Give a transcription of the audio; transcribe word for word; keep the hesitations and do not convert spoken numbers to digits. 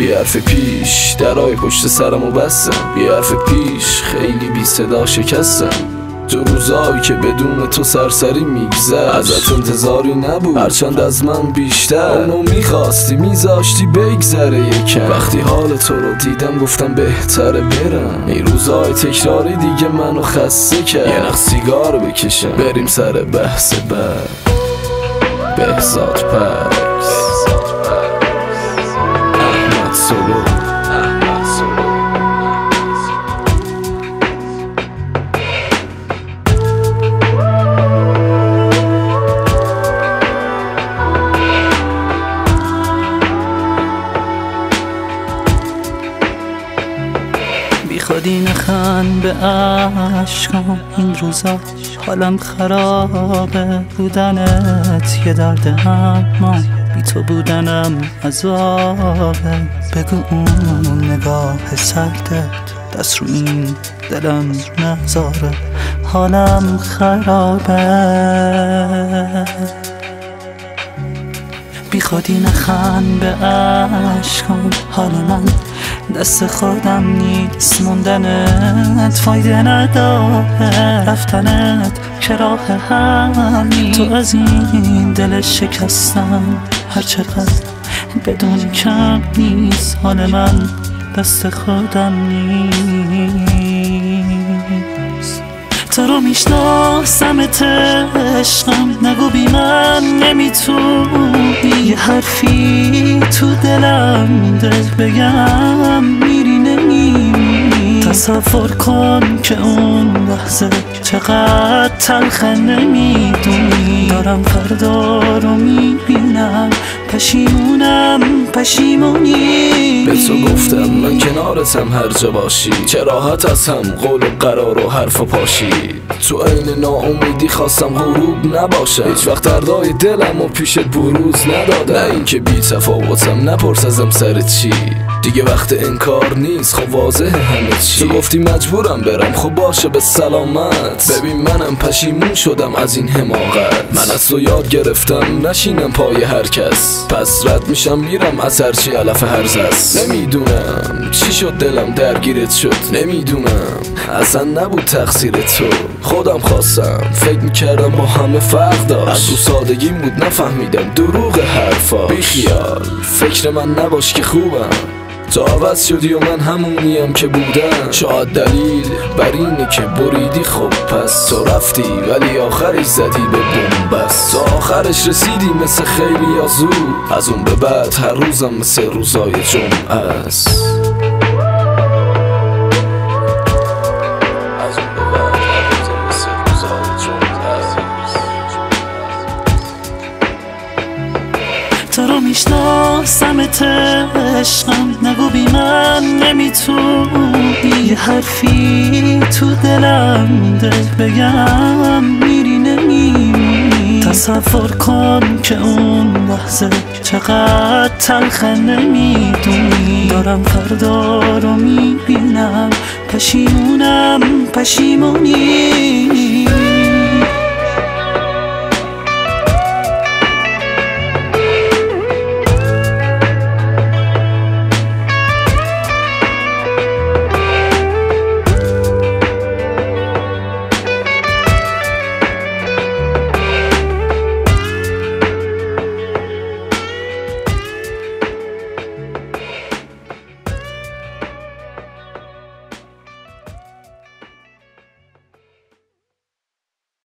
بی حرف پیش درای پشت سرمو بستم، بی حرف پیش خیلی بی صدا شکستم. تو روزایی که بدون تو سرسری میگذشت، ازت انتظاری نبود هرچند از من بیشتر. اونو میخواستی میذاشتی بگذره یکم، وقتی حال تو رو دیدم گفتم بهتره برم. این روزای تکراری دیگه منو خسته کرد، یه نخ سیگار بکشم بریم سر بحث بعد. بهزاد پرس، احمد سلو. بی خودی نخند به عشقم، این روزا حالم خرابه. بودنت یه درد اما بی تو بودنم عذابه. بگو اون نگاه سردت دست رو این دلم نذاره، حالم خرابه. بی خودی نخند به عشقم، حال من دست خودم نیست. موندنت فایده نداره، رفتنت که راه حل نیست. تو از این دل شکستم هر چقدر بدون کم نیست. حال من دست خودم نیست. تو رو میشناسمت عشقم، نگو بی من نمیتونی. یه حرفی تو دلم دل بگم میری نمیمونی. تصور کن که اون لحظه چقدر تلخه نمیدونی. دارم فردا رو میبینم پشیمونم پشیمونی. به تو گفتم من کنارتم هر جا باشی، چه راحت از هم قول و قرار و حرف و پاشی. تو عین ناامیدی خواستم غروب نباشم، هیچ وقت دردای دلم و پیشت بروز ندادم. نه اینکه بی تفاوتم نپرس ازم سر چی، دیگه وقت انکار نیست خب واضحه همه چی. تو گفتی مجبورم برم خب باشه به سلامت. ببین منم پشیمون شدم از این حماقت. من از تو یاد گرفتم نشینم پای هر کس، پس رد میشم میرم از هرچی علف هرز است. نمیدونم چی شد دلم درگیرت شد، نمیدونم اصلا نبود تقصیر تو. خودم خواستم فکر میکردم با همه فرق داشت، از تو سادگیم بود نفهمیدم دروغ حرفا. بیخیال فکر من نباش که خوبم، تو عوض شدی و من همونیم که بودم. شاید دلیل بر اینه که بریدی خب پس تو رفتی ولی آخرش زدی به بنبست. تو آخرش رسیدی مثل خیلی یا زود، از اون به بعد هر روزم مثل روزای جمعه است. تو رو میشناسمت عشقم، نگو بی من نمیتونی. یه حرفی تو دلم دل بگم میری نمیمونی. تصور کن که اون لحظه چقدر تلخه نمیدونی. دارم فردا رو میبینم پشیمونم پشیمونی.